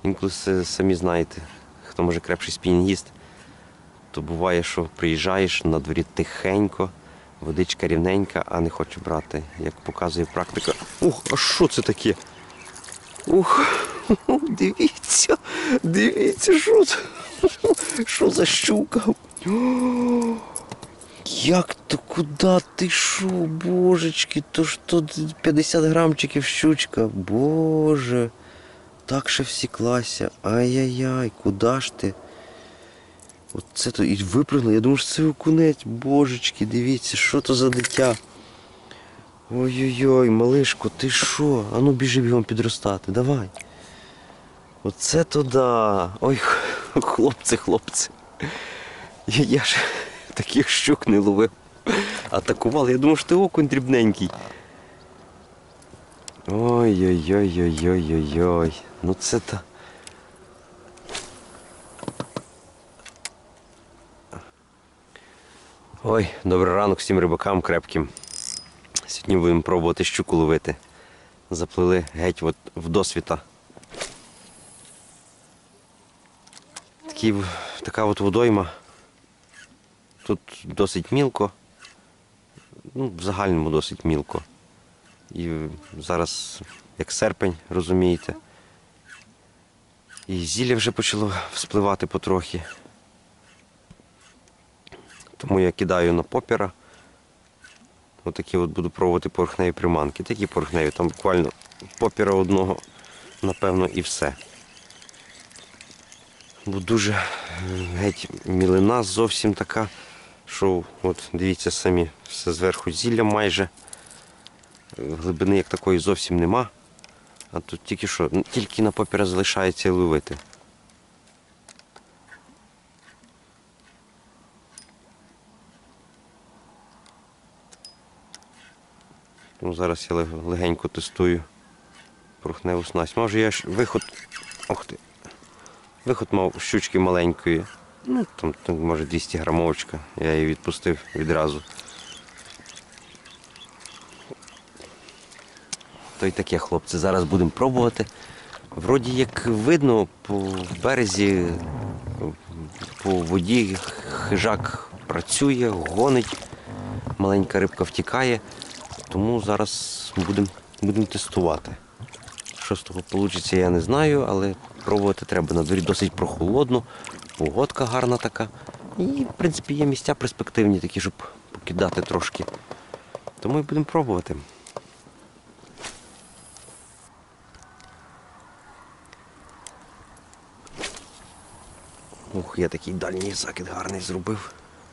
Інколи самі знаєте, хто може крепший спінінгіст, то буває, що приїжджаєш, на дворі тихенько, водичка рівненька, а не хоче брати. Як показує практика. Ух, а що це таке? Ух, дивіться, дивіться, що це? Що за щука? О, як то, куди ти що, божечки, то ж тут 50 грамчиків щучка, боже. Так ще всіклася. Ай-яй-яй, куди ж ти? Оце то і випрыгнуло. Я думаю, що це окунець. Божечки, дивіться, що то за дитя. Ой-ой-ой, малишко, ти що? Ану біжи бігом підростати, давай. Оце то да. Ой, хлопці, хлопці. Я ж таких щук не ловив. Атакували. Я думав, що ти окунь дрібненький. Ой-ой-ой-ой-ой-ой-ой. Ну це то... Ой, добрий ранок всім рибакам крепким. Сьогодні будемо пробувати щуку ловити. Заплили геть от в досвіта. Така от водойма. Тут досить мілко. Ну, в загальному досить мілко. І зараз, як серпень, розумієте. І зілля вже почало вспливати потрохи. Тому я кидаю на попіра. Отакі от буду пробувати поверхневі приманки. Такі поверхневі, там буквально попіра одного, напевно, і все. Бо дуже геть мілина зовсім така, що, от дивіться самі, все зверху зілля майже. Глибини як такої зовсім нема. А тут тільки що, тільки на попіра залишається ловити. Ну, зараз я легенько тестую порохневу снасть. Може я виход... Ох ти! Виход мав щучки маленької. Ну, там може 200 грамовочка. Я її відпустив відразу. То й таке, хлопці, зараз будемо пробувати. Вроді як видно, по березі, по воді хижак працює, гонить, маленька рибка втікає. Тому зараз будемо тестувати. Що з того вийде, я не знаю, але пробувати треба. На дворі досить прохолодно, погодка гарна така. І, в принципі, є місця перспективні такі, щоб покидати трошки. Тому і будемо пробувати. Ух, я такий дальній закид гарний зробив.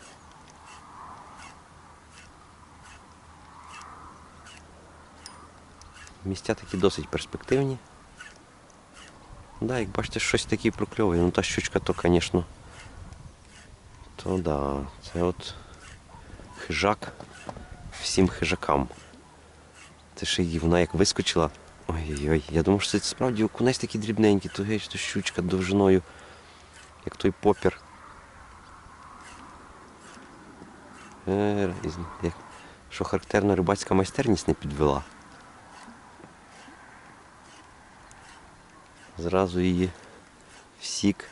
Місця такі досить перспективні. Да, як бачите, щось таке прокльовує. Ну та щучка то, звісно, то да, це от хижак всім хижакам. Це ще й вона як вискочила. Ой-ой-ой, я думав, що це справді окунець такий дрібненький, то геть, то щучка довжиною, як той попір. Що характерно, рибацька майстерність не підвела. Зразу її всік.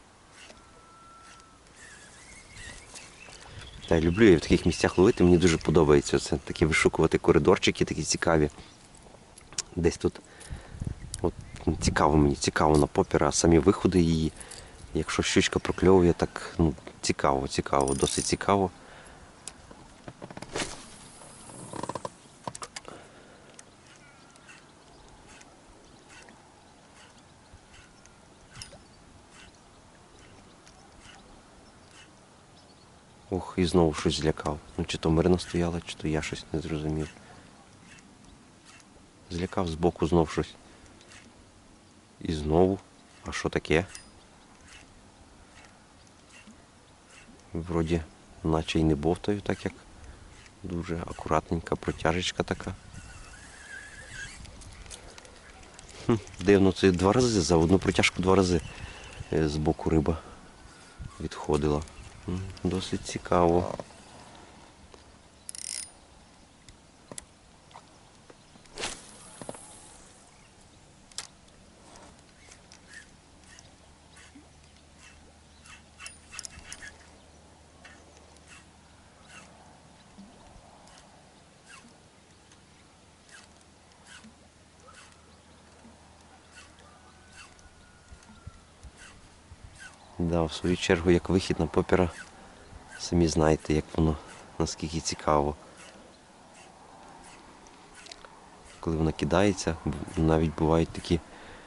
Та я люблю в таких місцях ловити, мені дуже подобається. Це такі вишукувати коридорчики, такі цікаві. Десь тут от, цікаво мені, цікаво на попіра, а самі виходи її. Якщо щучка прокльовує, так ну, цікаво, досить цікаво. Ох, і знову щось злякав. Ну, чи то мирно стояла, чи то я щось не зрозумів. Злякав збоку знов щось. І знову. А що таке? Вроді, наче й не бовтаю, так як дуже акуратненька протяжечка така. Дивно, це 2 рази, за одну протяжку 2 рази з боку риба відходила. Досить цікаво. Да, в свою чергу, як вихід на попіра, самі знаєте, як воно, наскільки цікаво. Коли вона кидається, навіть бувають такі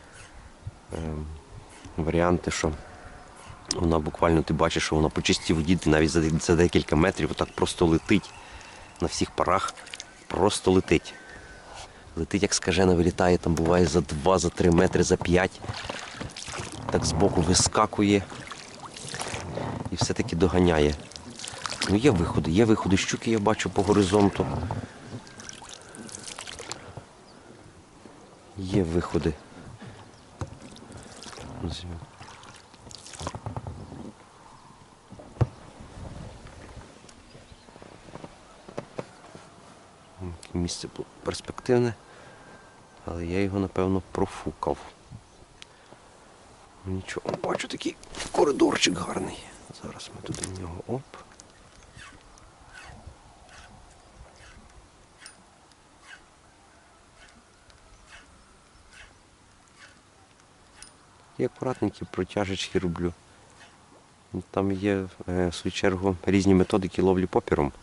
варіанти, що вона буквально, ти бачиш, що вона по чистій воді навіть за декілька метрів отак просто летить. На всіх парах просто летить. Летить, як скажена, вилітає, там буває за 2, за 3 метри, за 5. Так збоку вискакує і все-таки доганяє. Ну є виходи, щуки я бачу по горизонту. Є виходи. Місце було перспективне, але я його, напевно, профукав. Нічого, бачу такий коридорчик гарний. Зараз ми туди в нього, оп. І акуратненькі протяжечки роблю. Там є, в свою чергу, різні методики ловлі попіром.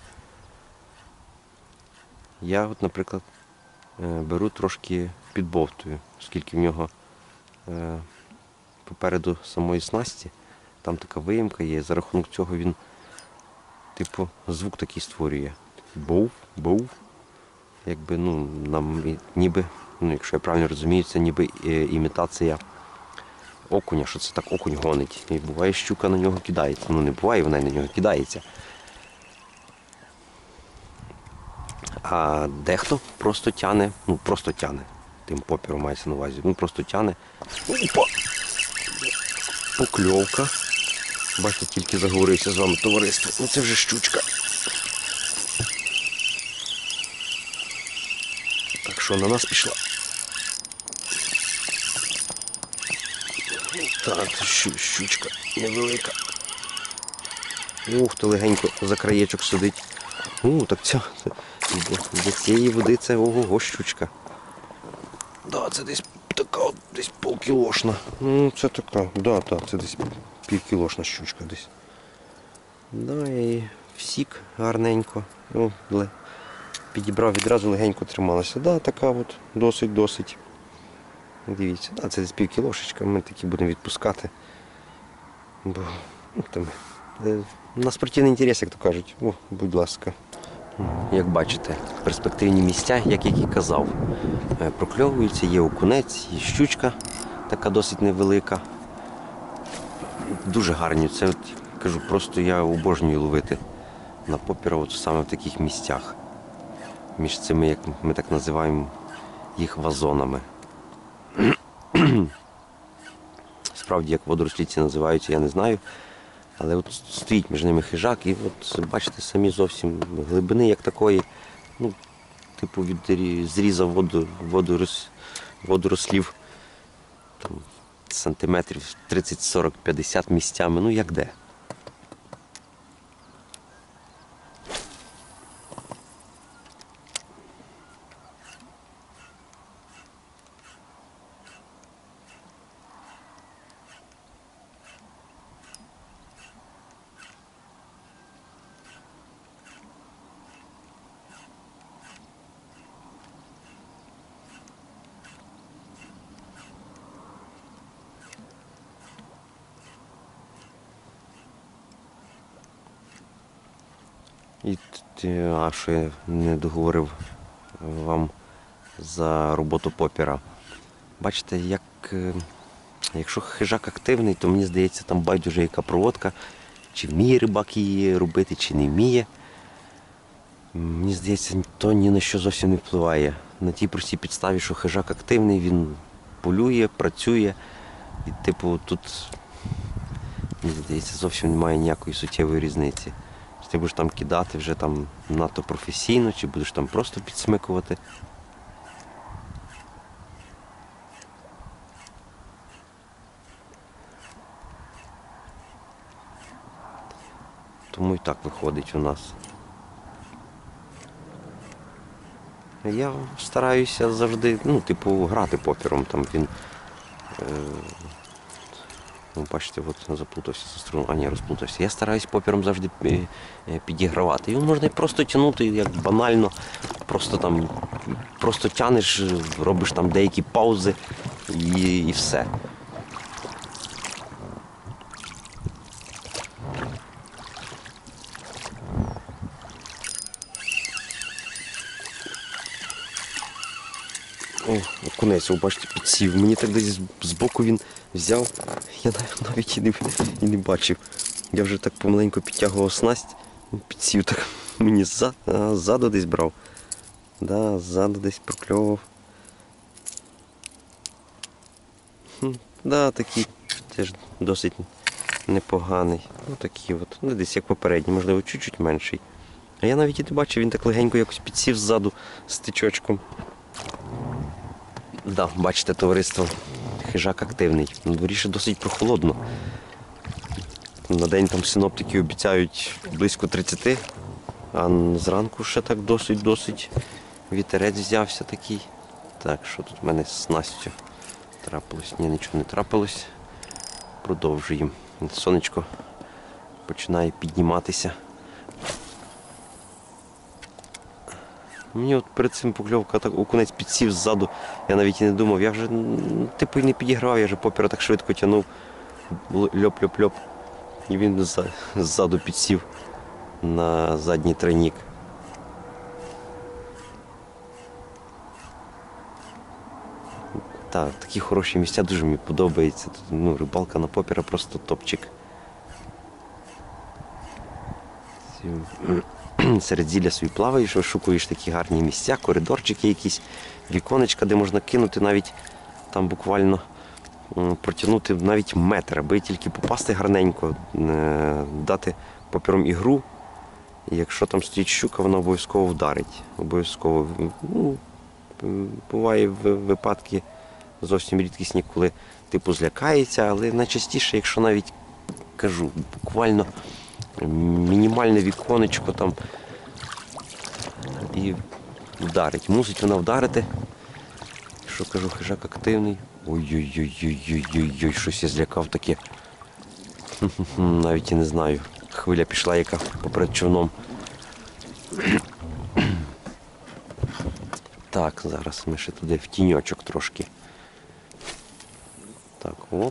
Я, от, наприклад, беру трошки підбовтую, оскільки в нього попереду самої снасті, там така виїмка є, за рахунок цього він, типу, звук такий створює. Був, був. Якби, ну, нам ніби, ну, якщо я правильно розумію, це ніби імітація окуня, що це так окунь гонить. І буває, щука на нього кидається. Ну, не буває, вона на нього кидається. А дехто просто тяне, ну просто тяне, тим попіром мається на увазі, ну просто тяне. Опа! Покльовка. Бачите, тільки заговорився з вами, товариство. Ну це вже щучка. Так що, на нас пішла. Так, щучка невелика. Ух, то легенько за краєчок сидить. Так ця, для цієї води це ого-го щучка. Да, це десь така, десь полкілошна. Ну, це така, да, це десь півкілошна щучка десь. Да, і всік гарненько. Підібрав, відразу легенько трималася. Да, така от, досить. Дивіться, да, це десь півкілошечка, ми такі будемо відпускати. Бо, там, на спортивний інтерес, як то кажуть. Будь ласка. Як бачите, перспективні місця, як я і казав, прокльовуються, є окунець, є щучка, така досить невелика. Дуже гарні, це, кажу, просто я обожнюю ловити на попіра от саме в таких місцях. Між цими, як ми так називаємо, їх вазонами. Справді, як водорослі називаються, я не знаю. Але от стоїть між ними хижак і от бачите, самі зовсім глибини як такої, ну, типу зрізав водорослів там, сантиметрів 30, 40, 50 місцями, ну як де. А що я не договорив вам за роботу попіра. Бачите, якщо хижак активний, то мені здається, там байдуже яка проводка, чи вміє рибак її робити, чи не вміє. Мені здається, то ні на що зовсім не впливає. На тій простій підставі, що хижак активний, він полює, працює. І типу тут, мені здається, зовсім немає ніякої суттєвої різниці. Чи ти будеш там кидати вже там надто професійно, чи будеш там просто підсмикувати. Тому і так виходить у нас. Я стараюся завжди, грати попіром. Там він Ну, бачите, от заплутався за струну, а ні, розплутався. Я стараюсь попіром завжди підігравати. Його можна і просто тягнути, як банально. Просто там просто тянеш, робиш там деякі паузи і все. О, окунець, ви бачите, підсів. Мені так десь збоку він взяв, я навіть і не бачив. Я вже так помаленьку підтягував снасть, він підсів так мені ззаду десь брав. Да, ззаду десь прокльовував. Да, такий теж досить непоганий. Ну такий от. Ну, десь як попередній, можливо, чуть-чуть менший. А я навіть і не бачив, він так легенько якось підсів ззаду з тичочком. Да, бачите, товариство, хижак активний. На дворі ще досить прохолодно. На день там синоптики обіцяють близько 30, а зранку ще так досить вітерець взявся такий. Так, що тут в мене з снастю трапилось? Ні, нічого не трапилось. Продовжуємо. Сонечко починає підніматися. Мені от перед цим покльовка, так окунець підсів ззаду, я навіть і не думав, я вже типу і не підіграв, я вже попіра так швидко тягнув, льоп-льоп-льоп, і він ззаду підсів на задній тройник. Так, такі хороші місця дуже мені подобаються. Тут, ну, рибалка на попіра просто топчик. Серед зілля собі плаваєш, шукаєш такі гарні місця, коридорчики якісь, віконечка, де можна кинути навіть там буквально протягнути навіть метр, аби тільки попасти гарненько, дати попіром ігру. І якщо там стоїть щука, вона обов'язково вдарить. Обов'язково. Ну, буває випадки зовсім рідкісні, коли типу злякається, але найчастіше, якщо навіть кажу, буквально мінімальне віконечко там і вдарить. Мусить вона вдарити. Що кажу, хижак активний. Ой-ой-ой-ой-ой-ой, щось я злякав таке. Навіть і не знаю. Хвиля пішла, яка поперед човном. Так, зараз ми ще туди в тіньочок трошки. Так, оп.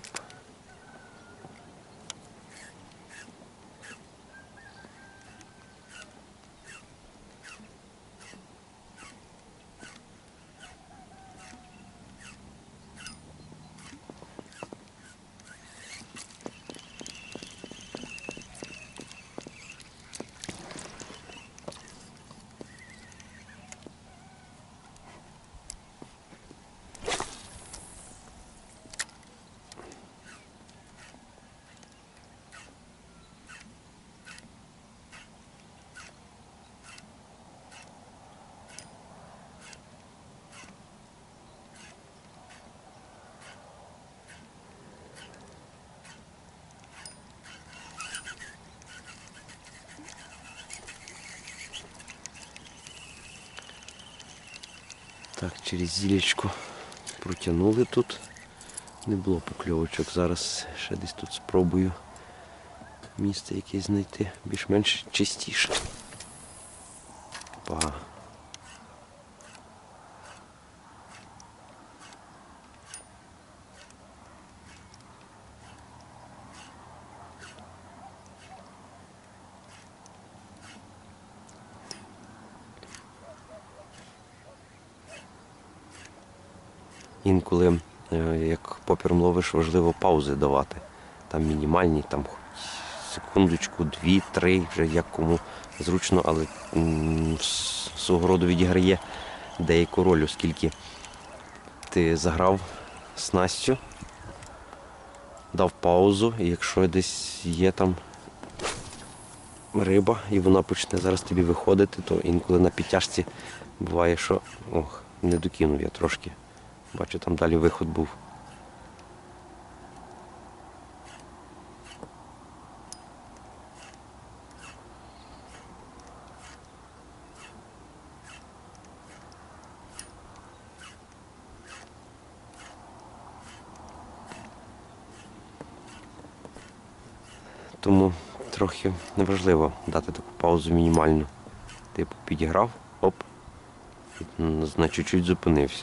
Так, через зілечко протягнули тут. Не було покльовочок. Зараз ще десь тут спробую місце якесь знайти. Більш-менш чистіше. Па. Інколи, як попіром ловиш, важливо паузи давати. Там мінімальні, там секундочку, 2-3, вже як кому зручно, але свого роду відіграє деяку роль, оскільки ти заграв снастю, дав паузу, і якщо десь є там риба, і вона почне зараз тобі виходити, то інколи на підтяжці буває, що не докинув я трошки. Бачу, там далі виход був. Тому трохи неважливо дати таку паузу мінімальну. Типу підіграв, оп, на чуть-чуть зупинився.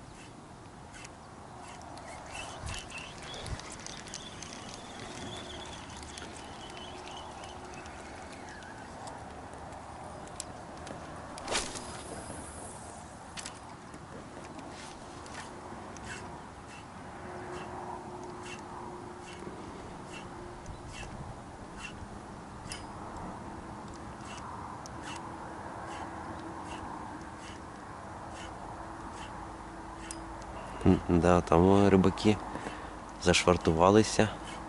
Да, там рибаки зашвартувалися.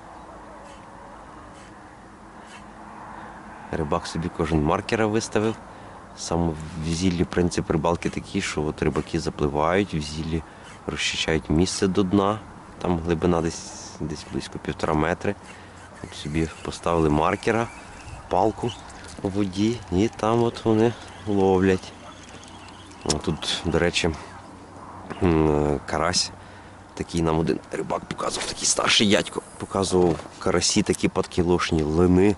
Рибак собі кожен маркера виставив. Саме в зіллі принцип рибалки такий, що от рибаки запливають, в зіллі розчищають місце до дна. Там глибина десь близько 1,5 метри. От собі поставили маркера, палку у воді і там от вони ловлять. Тут, до речі, карась. Такий нам один рибак показував, такий старший дядько показував карасі, такі подкілошні, лини.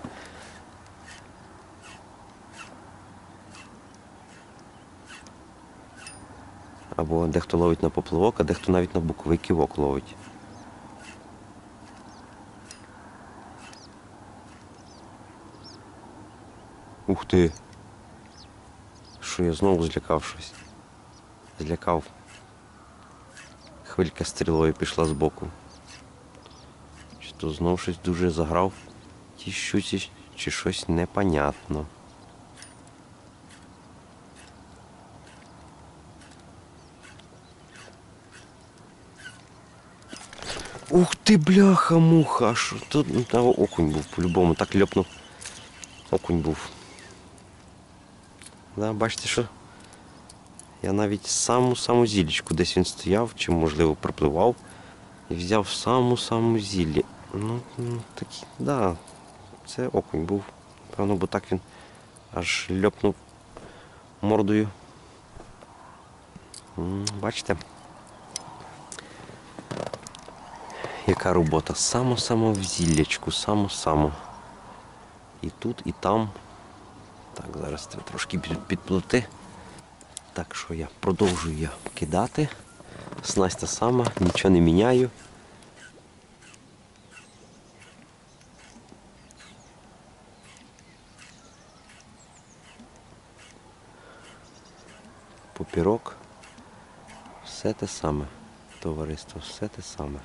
Або дехто ловить на поплавок, а дехто навіть на боковий кивок ловить. Ух ти! Що я знову злякав щось? Злякав. Хвилька стрілою пішла збоку. Чи то знов щось дуже заграв в тій щуці, чи щось непонятно. Ух ти, бляха-муха! Що тут? Там окунь був по-любому, так ляпнув. Окунь був. Да, бачите, що? Я навіть саму зіллічку, десь він стояв, чи можливо пропливав, і взяв саму зіллі. Ну, такі, да, це окунь був. Певно, бо так він аж ляпнув мордою. Бачите? Яка робота? Само в зіллячку, само. І тут, і там. Так, зараз треба трошки підплити. Так що я продовжую кидати. Снасть та сама, нічого не міняю. Попірок. Все те саме, товариство, все те саме.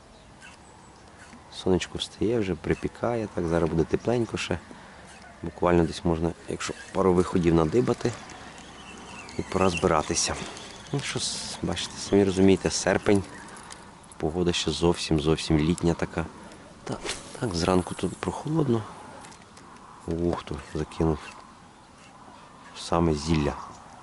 Сонечко встає, вже припікає, так, зараз буде тепленько ще. Буквально десь можна, якщо пару виходів надибати, і пора збиратися. Ну що, бачите, самі розумієте, серпень, погода ще зовсім літня така. Так, зранку тут прохолодно. Ух, то закинув саме зілля.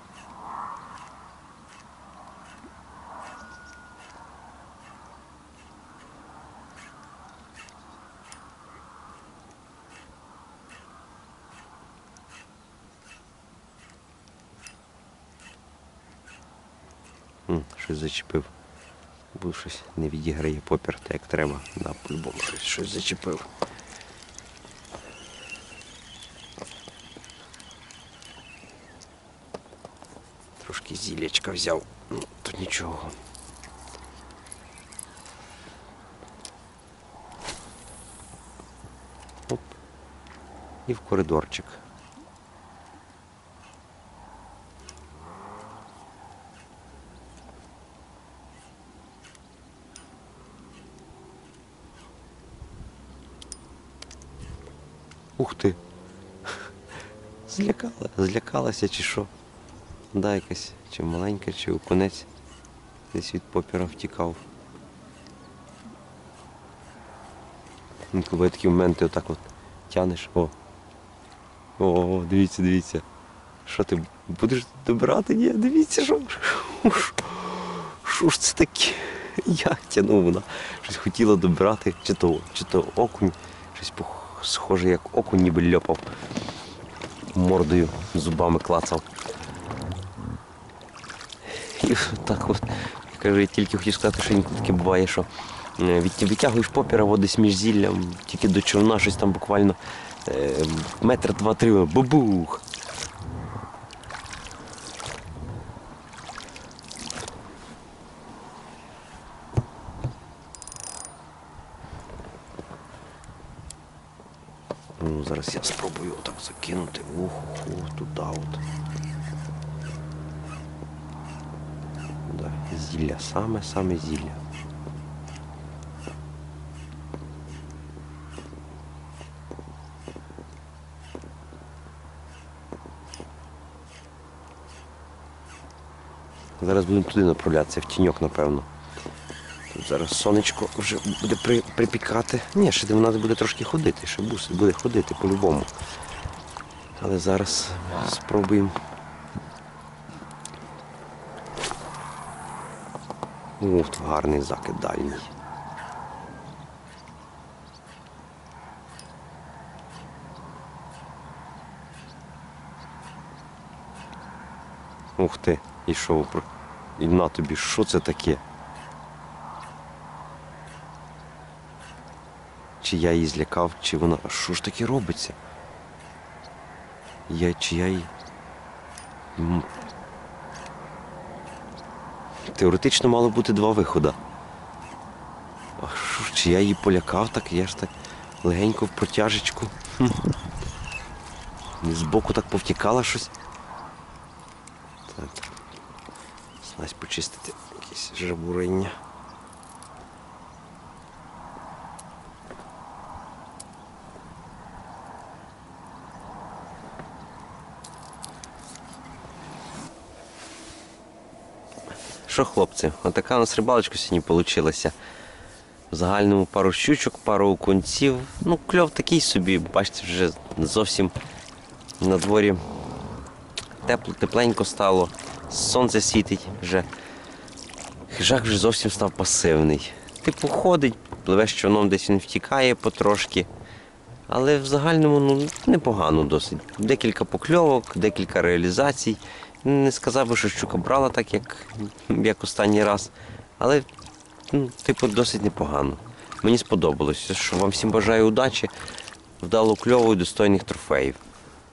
Щось зачепив. Бо щось не відіграє попір, так як треба. Да, по-любому щось зачепив. Трошки зіллячка взяв. Ну, то нічого. Оп. І в коридорчик. Ух ти! Злякалася чи що? Да, якась чи маленька, чи окунець десь від попіра втікав. Коли такі моменти отак от тянеш. О, дивіться. Що ти будеш добирати? Ні, дивіться, що ж це таке? Я тянув, вона щось хотіла добирати, чи то окунь, щось схоже, як окунь ніби ляпав. Мордою, зубами клацав. І так от, я кажу, я тільки хотів сказати, що інколи таке буває, що Витягуєш попіра, водиш між зіллям, тільки до човна щось там буквально метр, два-три, бабух. Ну, зараз я спробую отак закинути. Туди от. Да, зілля, саме зілля. Зараз будемо туди направлятися, в тіньок, напевно. Тут зараз сонечко вже буде припікати. Ні, ще вона буде трошки ходити, ще буде ходити по-любому. Але зараз спробуємо. Ух, гарний закид дальній. Ух ти, ішов. І на тобі, що це таке? Чи я її злякав, чи вона... А що ж таке робиться? Чи я її... Теоретично мало бути два виходи. А що ж, чи я її полякав так? Я ж так легенько в протяжечку. Збоку так повтікало щось. Так. Снасть почистити якісь жабурення. Що, хлопці, отака у нас рибалочка сьогодні вийшла. В загальному пару щучок, пару окунців. Ну, кльов такий собі, бачите, вже зовсім на дворі тепло, тепленько стало. Сонце світить вже. Хижак вже зовсім став пасивний. Типу ходить, пливе з човном, десь він втікає потрошки. Але в загальному непогано досить. Декілька покльовок, декілька реалізацій. Не сказав би, що щука брала так, як останній раз. Але, типу, досить непогано. Мені сподобалося. Що вам всім бажаю удачі, вдало кльову і достойних трофеїв.